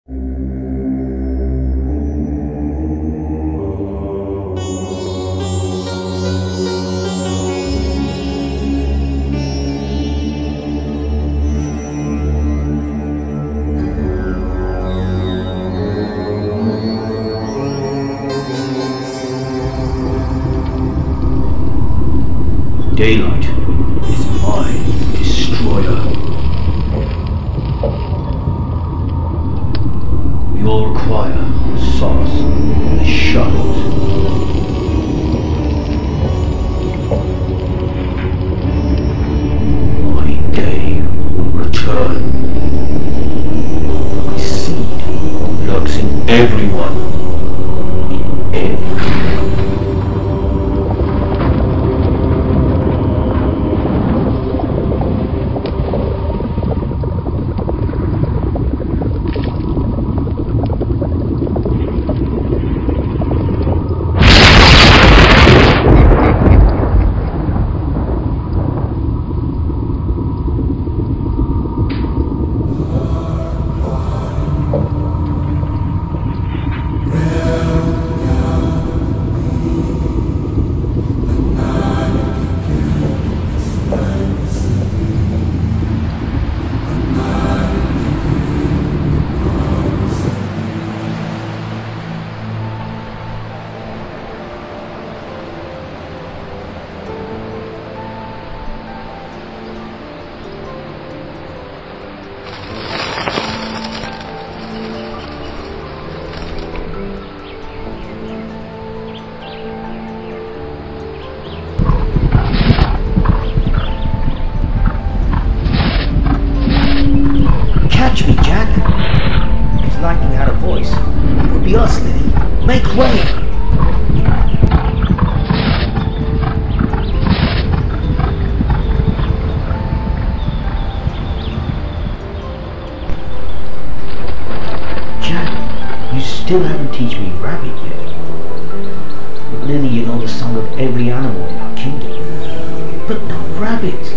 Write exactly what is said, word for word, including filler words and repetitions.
Daylight is my destroyer. We all require solace in the shadows. My day will return. My seed lurks in everyone, in everyone. Catch me, Jack! If lightning had a voice, it would be us, Lily. Make way! Jack, you still haven't teach me rabbit yet. But Lily, you know the song of every animal in our kingdom. But not rabbit.